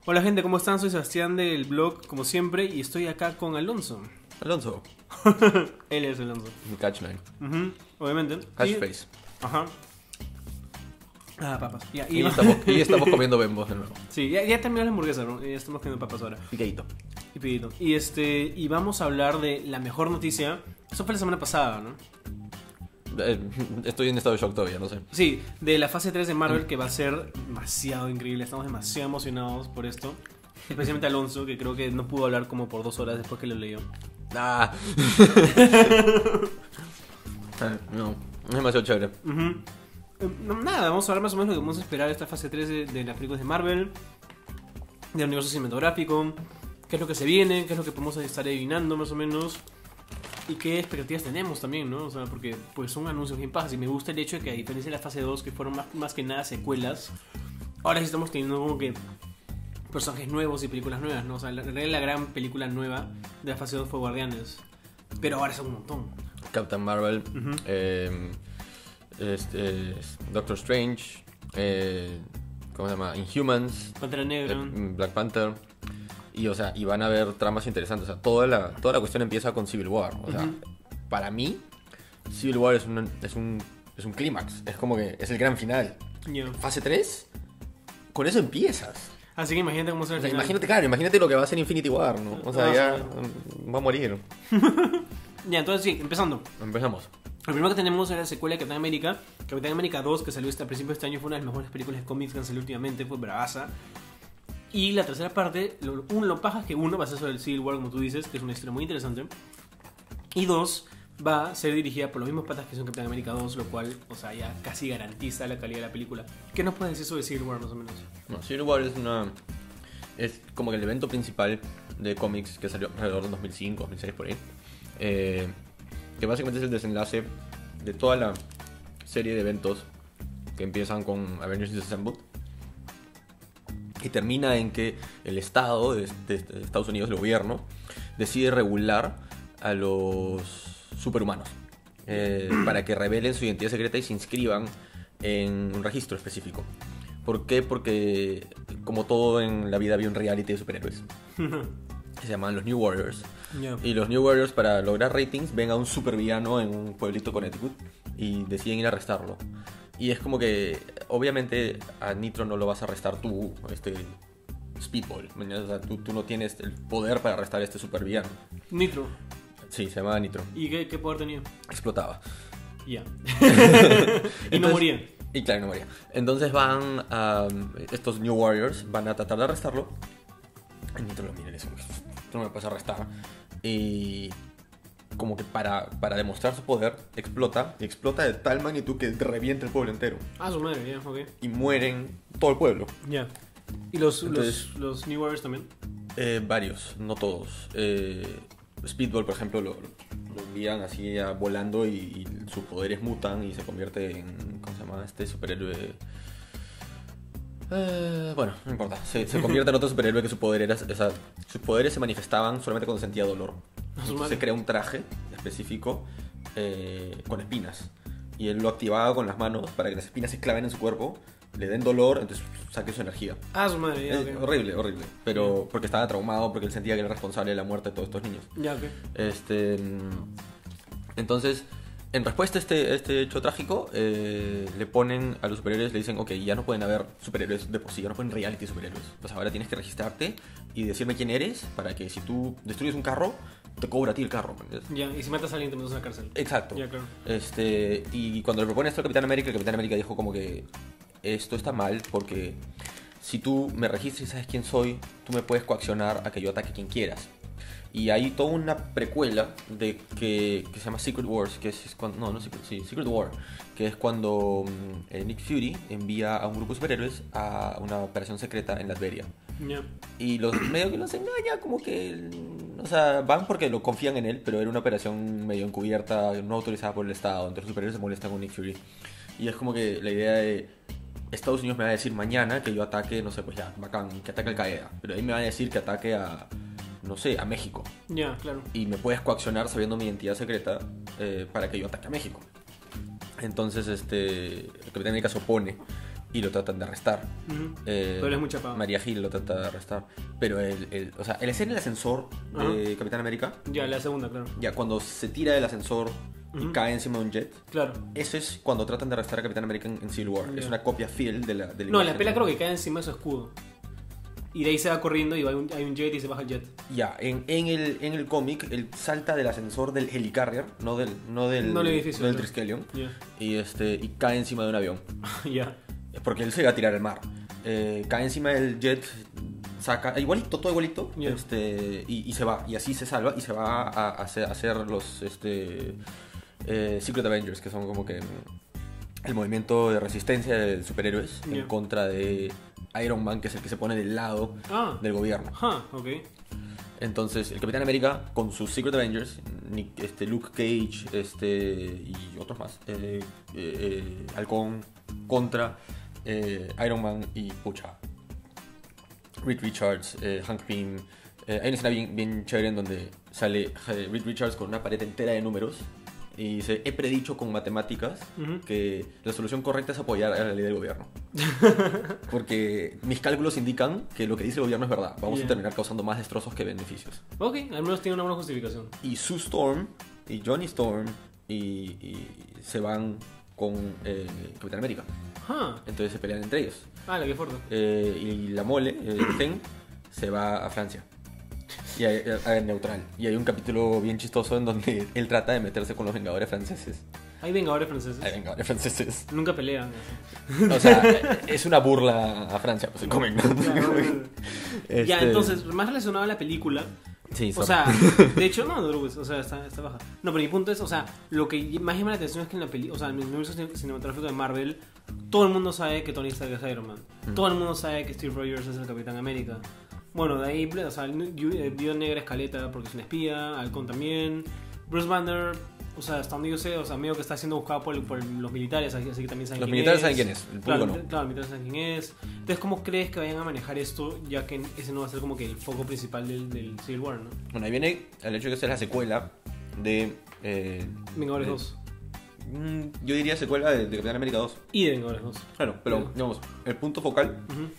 Hola gente, ¿cómo están? Soy Sebastián del blog, como siempre, y estoy acá con Alonso. Alonso. Él es Alonso. Mi catchman. Obviamente. Catchface. Ajá. Ah, papas. Ya, Y estamos comiendo bembos de nuevo. Sí, ya terminó la hamburguesa, ¿no? Ya estamos comiendo papas ahora. Picadito. Y pidito. Y vamos a hablar de la mejor noticia. Eso fue la semana pasada, ¿no? Estoy en estado de shock todavía, no sé. Sí, de la fase 3 de Marvel, que va a ser demasiado increíble. Estamos demasiado emocionados por esto. Especialmente Alonso, que creo que no pudo hablar como por 2 horas después que lo leyó. Ah. No, es demasiado chévere. Nada, vamos a hablar más o menos de lo que vamos a esperar de esta fase 3 de las películas de Marvel, del universo cinematográfico, qué es lo que se viene, qué es lo que podemos estar adivinando más o menos, y qué expectativas tenemos también, ¿no? O sea, porque pues son anuncios bien pajas, y me gusta el hecho de que a diferencia de la fase 2, que fueron más que nada secuelas, ahora sí estamos teniendo como que personajes nuevos y películas nuevas, ¿no? O sea, en realidad la gran película nueva de la fase 2 fue Guardianes, pero ahora son un montón. Captain Marvel, Doctor Strange, ¿cómo se llama? Inhumans, Pantera Negra. Black Panther. Y, o sea, y van a haber tramas interesantes. O sea, toda la cuestión empieza con Civil War. O sea, para mí, Civil War es un clímax. Es como que es el gran final. Yeah. Fase 3, con eso empiezas. Así que imagínate cómo será el O sea, final. imagínate lo que va a ser Infinity War, ¿no? O sea, ya va a morir. Ya, entonces sí, empezando. Empezamos. Lo primero que tenemos es la secuela de Capitán América. Capitán América 2, que salió a principios de este año, fue una de las mejores películas de cómics que han salido últimamente, fue bravaza. Y la tercera parte, lo paja es que uno va a ser sobre el Civil War, como tú dices, que es una historia muy interesante. Y dos, va a ser dirigida por los mismos patas que son Capitán América 2, lo cual, o sea, ya casi garantiza la calidad de la película. ¿Qué nos puedes decir sobre Civil War, más o menos? No, Civil War es como que el evento principal de cómics que salió alrededor de 2005, 2006 por ahí. Que básicamente es el desenlace de toda la serie de eventos que empiezan con Avengers Disassembled y termina en que el Estado de Estados Unidos, el gobierno, decide regular a los superhumanos para que revelen su identidad secreta y se inscriban en un registro específico. ¿Por qué? Porque como todo en la vida había un reality de superhéroes que se llaman los New Warriors. Yeah. Y los New Warriors, para lograr ratings, ven a un supervillano en un pueblito Connecticut y deciden ir a arrestarlo. Y es como que, obviamente, a Nitro no lo vas a arrestar tú, Speedball. O sea, tú no tienes el poder para arrestar a este supervillano. Nitro. Sí, se llamaba Nitro. ¿Y qué poder tenía? Explotaba. Ya. Y no Entonces, moría. Y claro, no moría. Entonces van a... estos New Warriors van a tratar de arrestarlo. Y Nitro lo mira y le dice, tú no me puedes arrestar. Y como que para demostrar su poder, explota. Y explota de tal magnitud que revienta el pueblo entero. Ah, su madre, ya, ok. Y mueren todo el pueblo. Ya. ¿Y los New Warriors también? Varios, no todos. Speedball, por ejemplo, lo envían así volando y sus poderes mutan y se convierte en... ¿Cómo se llama? Este superhéroe... bueno, no importa. Se convierte en otro superhéroe que su poder era... O sea, sus poderes se manifestaban solamente cuando sentía dolor. Entonces se crea un traje específico con espinas. Y él lo activaba con las manos para que las espinas se claven en su cuerpo, le den dolor, entonces saque su energía. Ah, su madre, ya, ok. Horrible. Pero porque estaba traumado, porque él sentía que era responsable de la muerte de todos estos niños. Ya, ok. Entonces, en respuesta a este hecho trágico, le ponen a los superhéroes, le dicen, ok, ya no pueden haber superhéroes de por sí, ya no pueden reality superhéroes. Pues ahora tienes que registrarte y decirme quién eres para que si tú destruyes un carro, te cobra a ti el carro. Ya, y si matas a alguien te metes a la cárcel. Exacto. Ya, claro. Y cuando le propone esto al Capitán América, el Capitán América dijo como que esto está mal porque si tú me registras y sabes quién soy, tú me puedes coaccionar a que yo ataque a quien quieras. Y hay toda una precuela de que se llama Secret Wars, que es cuando... Secret War, que es cuando Nick Fury envía a un grupo de superhéroes a una operación secreta en Latveria. Yeah. Y los medio que los engaña, como que... O sea, van porque lo confían en él, pero era una operación medio encubierta, no autorizada por el Estado. Entonces los superhéroes se molestan con Nick Fury. Y es como que la idea de... Estados Unidos me va a decir mañana que yo ataque, no sé, pues ya, bacán, que ataque Al Qaeda. Pero ahí me va a decir que ataque a... no sé, a México. Ya, claro. Y me puedes coaccionar sabiendo mi identidad secreta para que yo ataque a México. Entonces, el Capitán América se opone y lo tratan de arrestar. Pero él es muy chapado. Maria Hill lo trata de arrestar. Pero o sea, el escena del ascensor de Capitán América, Ya, la segunda, claro. ya cuando se tira del ascensor y cae encima de un jet, Claro. eso es cuando tratan de arrestar a Capitán América en Civil War. Ya. Es una copia fiel de la No, en imagen. la pela creo que cae encima de su escudo. Y de ahí se va corriendo y hay un jet y se baja el jet. Ya, en el cómic, él salta del ascensor del helicarrier, no del edificio, del claro. Triskelion, Ya. y cae encima de un avión. Ya. Porque él se va a tirar al mar. Cae encima del jet, saca igualito, todo igualito, Yeah. y se va. Y así se salva y se va a hacer los Secret Avengers, que son como que el movimiento de resistencia de superhéroes Yeah. en contra de Iron Man, que es el que se pone del lado del gobierno. Ajá, ok. Entonces, el Capitán América con sus Secret Avengers, Luke Cage y otros más, Halcón contra Iron Man y pucha, Reed Richards, Hank Pym. Hay una escena bien chévere en donde sale Reed Richards con una pared entera de números y dice: he predicho con matemáticas que la solución correcta es apoyar a la ley del gobierno. Porque mis cálculos indican que lo que dice el gobierno es verdad. Vamos a terminar causando más destrozos que beneficios. Ok, al menos tiene una buena justificación. Y Sue Storm y Johnny Storm y se van con Capitán América. Ajá. Entonces se pelean entre ellos. Ah, qué fuerte. Y la mole, Ten, se va a Francia. Y a neutral. Y hay un capítulo bien chistoso en donde él trata de meterse con los Vengadores franceses. Hay vengadores franceses. Hay Vengadores franceses. Nunca pelean. O sea, es una burla a Francia, pues se comen, ¿no? Ya, entonces, más relacionado a la película. Sí, O sea, de hecho, no, o sea, está baja. No, pero mi punto es, o sea, lo que más llama la atención es que en la película, o sea, en el universo cinematográfico de Marvel, todo el mundo sabe que Tony Stark es Iron Man. Todo el mundo sabe que Steve Rogers es el Capitán América. Bueno, de ahí, o sea, Viuda Negra Escaleta porque es un espía, Halcón también. Bruce Banner, o sea, hasta donde yo sé, o sea, medio que está siendo buscado por los militares, así que también saben Los quién militares es. saben quién es, el Claro, público no. claro, los militares saben quién es. Entonces, ¿cómo crees que vayan a manejar esto, ya que ese no va a ser como que el foco principal del Civil War, ¿no? Bueno, ahí viene el hecho de que esta es la secuela de... Vengadores 2. Yo diría secuela de Capitán América 2. Y de Vengadores 2. Claro, pero Claro. digamos, el punto focal,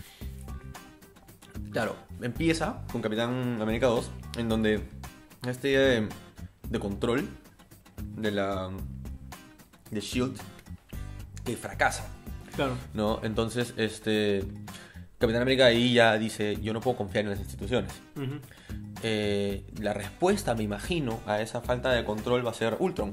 claro, empieza con Capitán América 2, en donde esta idea de control de SHIELD que fracasa, Claro. ¿no? Entonces, Capitán América ahí ya dice: yo no puedo confiar en las instituciones. La respuesta, me imagino, a esa falta de control va a ser Ultron.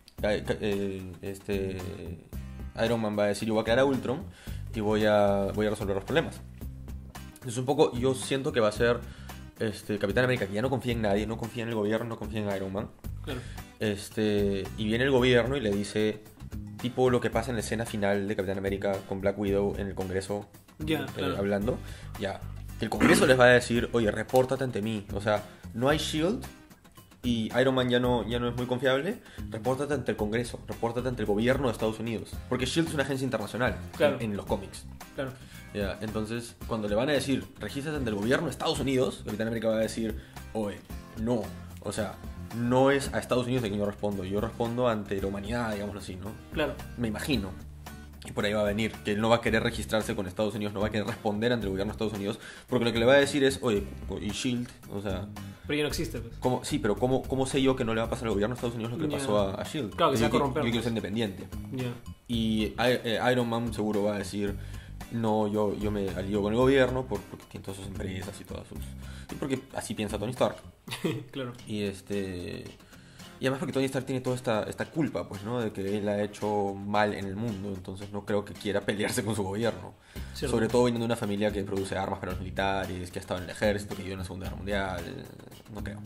Iron Man va a decir: yo voy a crear a Ultron y voy a resolver los problemas. Entonces un poco yo siento que va a ser Capitán América, que ya no confía en nadie, no confía en el gobierno, no confía en Iron Man. Claro. Y viene el gobierno y le dice, tipo lo que pasa en la escena final de Capitán América con Black Widow en el Congreso, Ya, claro. hablando, ya, que el Congreso les va a decir: oye, repórtate ante mí. O sea, no hay SHIELD y Iron Man ya no es muy confiable. Repórtate ante el Congreso, repórtate ante el gobierno de Estados Unidos, porque SHIELD es una agencia internacional. Claro. en los cómics. Claro. Ya, entonces, cuando le van a decir: regístrate ante el gobierno de Estados Unidos, Capitán América va a decir: oye, no, o sea, no es a Estados Unidos de quien yo respondo ante la humanidad, digámoslo así, ¿no? Claro. Me imagino. Y por ahí va a venir, que él no va a querer registrarse con Estados Unidos, no va a querer responder ante el gobierno de Estados Unidos, porque lo que le va a decir es: oye, y SHIELD, o sea, Pero ya no existe, pues. ¿cómo sé yo que no le va a pasar al gobierno de Estados Unidos lo que le Ya. pasó a SHIELD? Claro, que se va a corromper, Yo quiero pues. ser independiente. Ya. Y Iron Man seguro va a decir: no, yo me alío con el gobierno porque tiene todas sus empresas y todas sus... Y porque así piensa Tony Stark. Claro. Y y además porque Tony Stark tiene toda esta culpa, pues, ¿no? De que él ha hecho mal en el mundo. Entonces no creo que quiera pelearse con su gobierno. Cierto. Sobre todo viniendo de una familia que produce armas para los militares, que ha estado en el ejército, que vivió en la Segunda Guerra Mundial. No creo.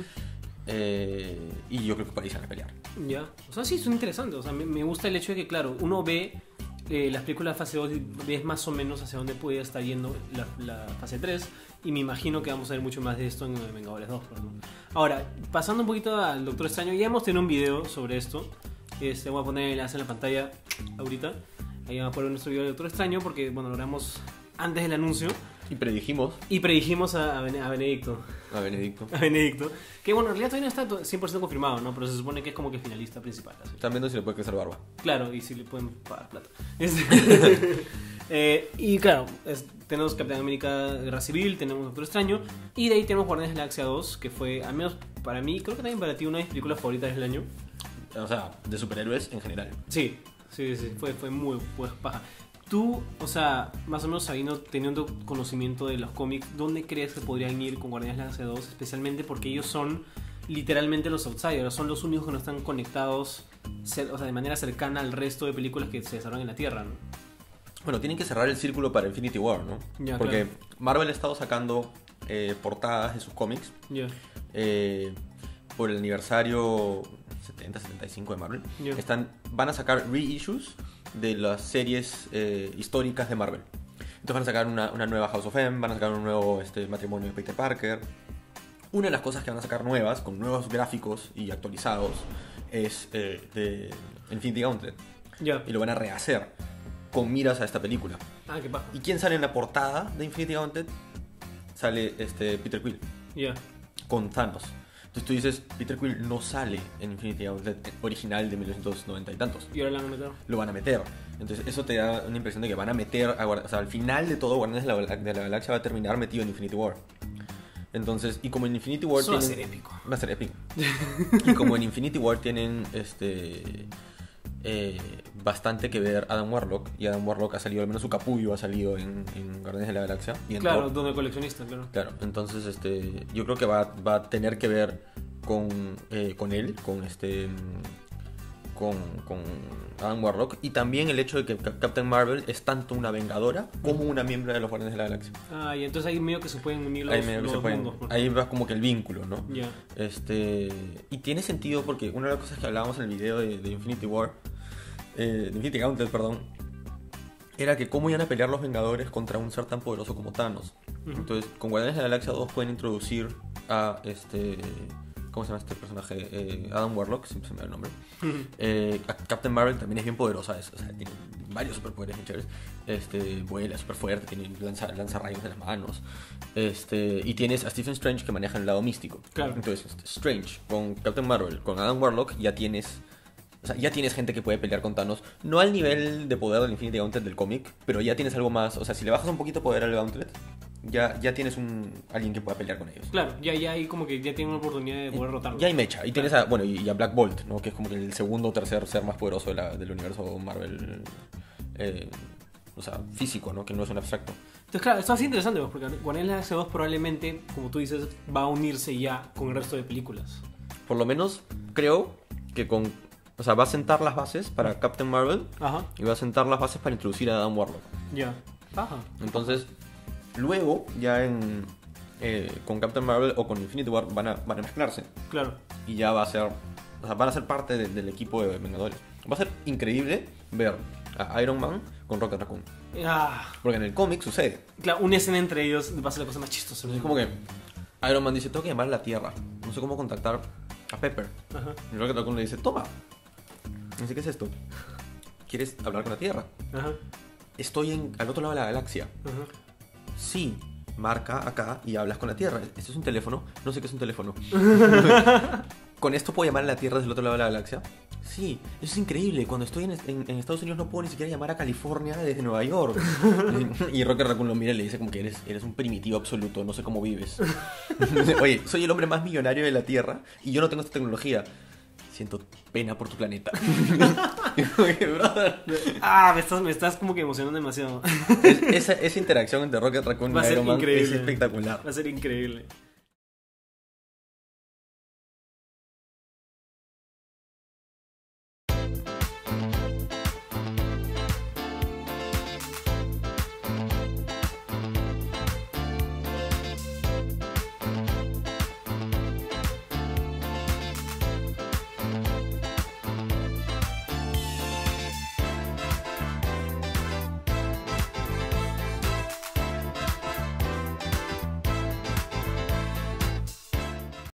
Y yo creo que por ahí se van a pelear. Ya. O sea, sí, son interesantes. O sea, me gusta el hecho de que, claro, uno ve las películas de fase 2 y ves más o menos hacia dónde puede estar yendo la fase 3. Y me imagino que vamos a ver mucho más de esto en Vengadores 2, por ejemplo. Ahora, pasando un poquito al Doctor Extraño, ya hemos tenido un video sobre esto. Voy a poner el enlace en la pantalla ahorita. Ahí van a poner nuestro video del Doctor Extraño porque, bueno, lo grabamos antes del anuncio. Y predijimos Y predijimos a Benedicto. a Benedicto. A Benedicto. Que bueno, en realidad todavía no está 100% confirmado, ¿no? Pero se supone que es como que finalista principal. Así. Están viendo si le puede crecer barba. Claro, y si le pueden pagar plata. Y claro, tenemos Capitán América Guerra Civil, tenemos Doctor Extraño. Y de ahí tenemos Guardianes de la Galaxia 2, que fue, al menos para mí, creo que también para ti, una de mis películas favoritas del año. O sea, de superhéroes en general. Sí, fue muy paja. Tú, o sea, más o menos teniendo conocimiento de los cómics, ¿dónde crees que podrían ir con Guardianes de la Galaxia 2? Especialmente porque ellos son literalmente los outsiders, son los únicos que no están conectados, o sea, de manera cercana al resto de películas que se desarrollan en la Tierra, ¿no? Bueno, tienen que cerrar el círculo para Infinity War, ¿no? Ya, porque claro. Marvel ha estado sacando portadas de sus cómics Ya. por el aniversario 70-75 de Marvel. Ya. Van a sacar reissues de las series históricas de Marvel. Entonces van a sacar una nueva House of M, van a sacar un nuevo matrimonio de Peter Parker. Una de las cosas que van a sacar nuevas, con nuevos gráficos y actualizados, es de Infinity Gauntlet. Ya. Y lo van a rehacer con miras a esta película. Ah, qué paja. ¿Y quién sale en la portada de Infinity Gauntlet? Sale Peter Quill Ya. con Thanos. Entonces tú dices, Peter Quill no sale en Infinity Gauntlet original de 1990 y tantos. Y ahora la han metido. Lo van a meter. Entonces eso te da una impresión de que van a meter, o sea, al final de todo, Guardianes de la Galaxia va a terminar metido en Infinity War. Entonces, y como en Infinity War Eso va a ser épico. Va a ser épico. Y como en Infinity War tienen bastante que ver Adam Warlock, y Adam Warlock ha salido, al menos su capullo ha salido en Guardianes de la Galaxia. Y Claro, donde coleccionista, claro. Claro, entonces yo creo que va a tener que ver con él, con Adam Warlock, y también el hecho de que Captain Marvel es tanto una vengadora como una miembro de los Guardianes de la Galaxia. Ah, y entonces ahí medio que se pueden unir Ahí medio que se pueden- mundos. ahí va como que el vínculo, ¿no? Ya. Y tiene sentido porque una de las cosas que hablábamos en el video de Infinity War, de Infinity Gauntlet, perdón, era que cómo iban a pelear los Vengadores contra un ser tan poderoso como Thanos. Ujú. Entonces, con Guardianes de la Galaxia 2 pueden introducir a ¿cómo se llama este personaje? Adam Warlock, siempre se me da el nombre. Ujú. Captain Marvel también es bien poderosa, o sea, tiene varios superpoderes bien chéveres. Vuela súper fuerte, tiene lanza rayos de las manos. Y tienes a Stephen Strange que maneja el lado místico. Claro. Entonces, Strange con Captain Marvel, con Adam Warlock, ya tienes gente que puede pelear con Thanos. No al nivel de poder del Infinity Gauntlet del cómic, pero ya tienes algo más. O sea, si le bajas un poquito poder al Gauntlet, ya tienes alguien que pueda pelear con ellos. Claro, ya hay como que ya tienen una oportunidad de poder rotarlo. Ya hay mecha. Y tienes y a Black Bolt, ¿no? Que es como que el segundo o tercer ser más poderoso del universo Marvel. O sea, físico, ¿no? Que no es un abstracto. Entonces, claro, esto es interesante, pues, porque Guardianes de la Galaxia 2 probablemente, como tú dices, va a unirse ya con el resto de películas. Por lo menos creo que va a sentar las bases para Captain Marvel Ajá, y va a sentar las bases para introducir a Adam Warlock. ya. Ajá. Entonces, luego ya con Captain Marvel o con Infinity War van a mezclarse Claro. y ya van a ser parte del equipo de Vengadores. Va a ser increíble ver a Iron Man con Rocket Raccoon, Ah, porque en el cómic sucede. claro, una escena entre ellos va a ser la cosa más chistosa. Es como que Iron Man dice, tengo que llamar a la Tierra, no sé cómo contactar a Pepper. Ajá, Y Rocket Raccoon le dice, toma. Dice, ¿qué es esto? ¿Quieres hablar con la Tierra? ajá, Estoy al otro lado de la galaxia. ajá. Sí, marca acá y hablas con la Tierra. ¿Esto es un teléfono? No sé qué es un teléfono. ¿Con esto puedo llamar a la Tierra desde el otro lado de la galaxia? Sí, eso es increíble. Cuando estoy en Estados Unidos no puedo ni siquiera llamar a California desde Nueva York. Y Rocket Raccoon lo mira y le dice como que eres un primitivo absoluto, no sé cómo vives. Oye, soy el hombre más millonario de la Tierra y yo no tengo esta tecnología. Siento pena por tu planeta. Brother. Ah, me estás como que emocionando demasiado. Esa interacción entre Rocket Raccoon Va a y ser Iron Man increíble. es espectacular. Va a ser increíble.